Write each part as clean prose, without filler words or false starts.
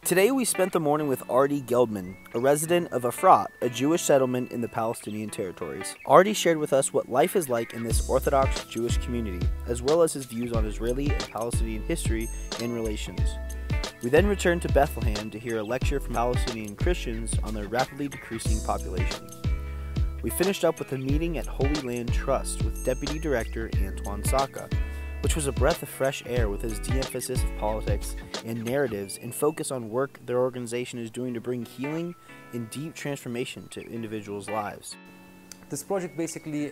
Today we spent the morning with Artie Geldman, a resident of Euphrates, a Jewish settlement in the Palestinian territories. Artie shared with us what life is like in this Orthodox Jewish community, as well as his views on Israeli and Palestinian history and relations. We then returned to Bethlehem to hear a lecture from Palestinian Christians on their rapidly decreasing populations. We finished up with a meeting at Holy Land Trust with Deputy Director Antoine Saka, which was a breath of fresh air with his de-emphasis of politics and narratives and focus on work their organization is doing to bring healing and deep transformation to individuals' lives. This project basically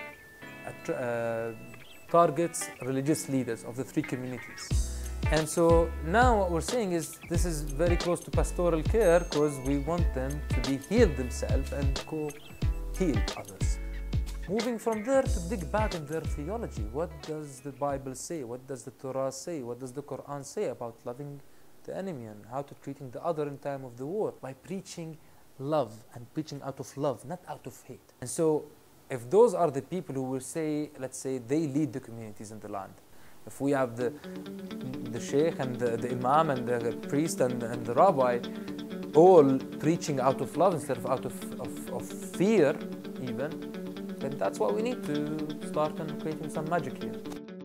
targets religious leaders of the three communities. And so now what we're saying is this is very close to pastoral care because we want them to be healed themselves and go heal others. Moving from there to dig back in their theology. What does the Bible say? What does the Torah say? What does the Quran say about loving the enemy and how to treating the other in time of the war? By preaching love and preaching out of love, not out of hate. And so if those are the people who will say, let's say they lead the communities in the land. If we have the sheikh and the imam and the priest and the rabbi all preaching out of love instead of out of fear even, then that's what we need to start and creating some magic here.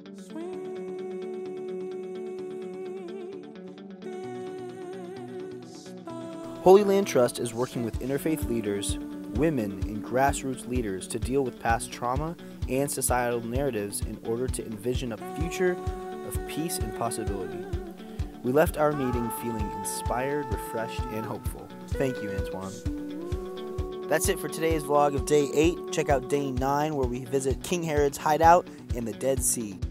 Holy Land Trust is working with interfaith leaders, women, and grassroots leaders to deal with past trauma and societal narratives in order to envision a future of peace and possibility. We left our meeting feeling inspired, refreshed, and hopeful. Thank you, Antoine. That's it for today's vlog of day 8. Check out day 9 where we visit King Herod's hideout and the Dead Sea.